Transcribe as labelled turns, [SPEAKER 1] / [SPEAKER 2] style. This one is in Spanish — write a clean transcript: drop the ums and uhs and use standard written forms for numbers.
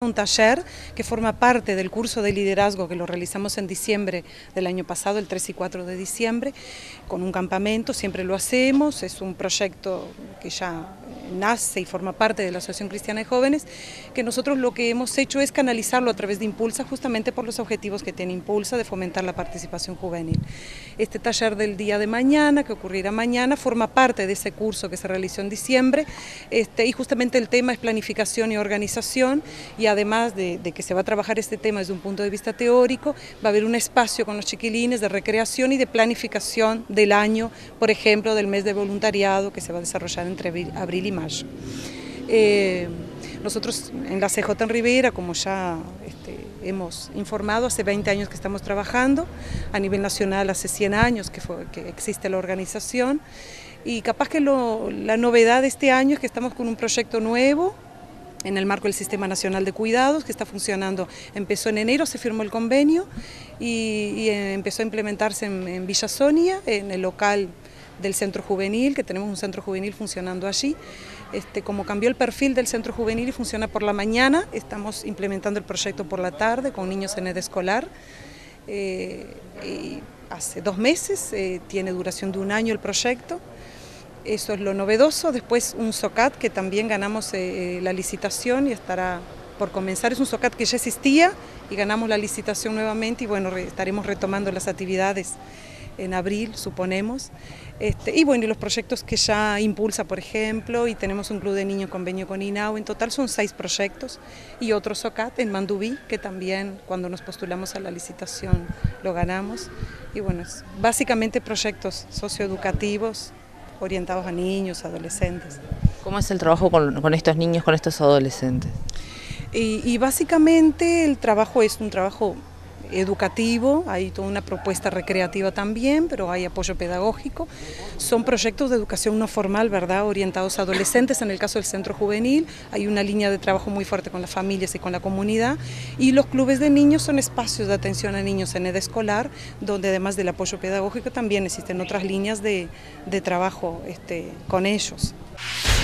[SPEAKER 1] un taller que forma parte del curso de liderazgo que lo realizamos en diciembre del año pasado, el 3 y 4 de diciembre, con un campamento, siempre lo hacemos, es un proyecto que ya nace y forma parte de la Asociación Cristiana de Jóvenes, que nosotros lo que hemos hecho es canalizarlo a través de Impulsa, justamente por los objetivos que tiene Impulsa de fomentar la participación juvenil. Este taller del día de mañana, que ocurrirá mañana, forma parte de ese curso que se realizó en diciembre, y justamente el tema es planificación y organización, y además de que se va a trabajar este tema desde un punto de vista teórico, va a haber un espacio con los chiquilines de recreación y de planificación del año, por ejemplo, del mes de voluntariado que se va a desarrollar entre abril y mayo. Nosotros en la CJ en Rivera, como ya hemos informado, hace 20 años que estamos trabajando, a nivel nacional hace 100 años que existe la organización, y capaz que la novedad de este año es que estamos con un proyecto nuevo en el marco del Sistema Nacional de Cuidados, que está funcionando. Empezó en enero, se firmó el convenio y empezó a implementarse en Villa Sonia, en el local del centro juvenil, que tenemos un centro juvenil funcionando allí. Como cambió el perfil del centro juvenil y funciona por la mañana, estamos implementando el proyecto por la tarde con niños en edad escolar. Y hace 2 meses, tiene duración de 1 año el proyecto. Eso es lo novedoso. Después un SOCAT que también ganamos la licitación y estará por comenzar. Es un SOCAT que ya existía y ganamos la licitación nuevamente y bueno, estaremos retomando las actividades en abril, suponemos. Y bueno, y los proyectos que ya Impulsa, por ejemplo, y tenemos un club de niños convenio con INAU, en total son 6 proyectos, y otro SOCAT en Mandubí, que también cuando nos postulamos a la licitación lo ganamos. Y bueno, básicamente proyectos socioeducativos orientados a niños, adolescentes.
[SPEAKER 2] ¿Cómo es el trabajo con estos niños, con estos adolescentes?
[SPEAKER 1] Y básicamente el trabajo es un trabajo educativo, hay toda una propuesta recreativa también, pero hay apoyo pedagógico. Son proyectos de educación no formal, ¿verdad?, orientados a adolescentes. En el caso del centro juvenil hay una línea de trabajo muy fuerte con las familias y con la comunidad, y los clubes de niños son espacios de atención a niños en edad escolar, donde además del apoyo pedagógico también existen otras líneas de trabajo con ellos.